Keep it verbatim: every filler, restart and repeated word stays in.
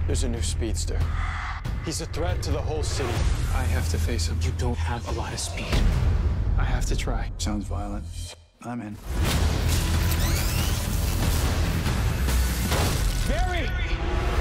There's a new speedster. He's a threat to the whole city. I have to face him. You don't have a lot of speed. I have to try. Sounds violent. I'm in. Barry!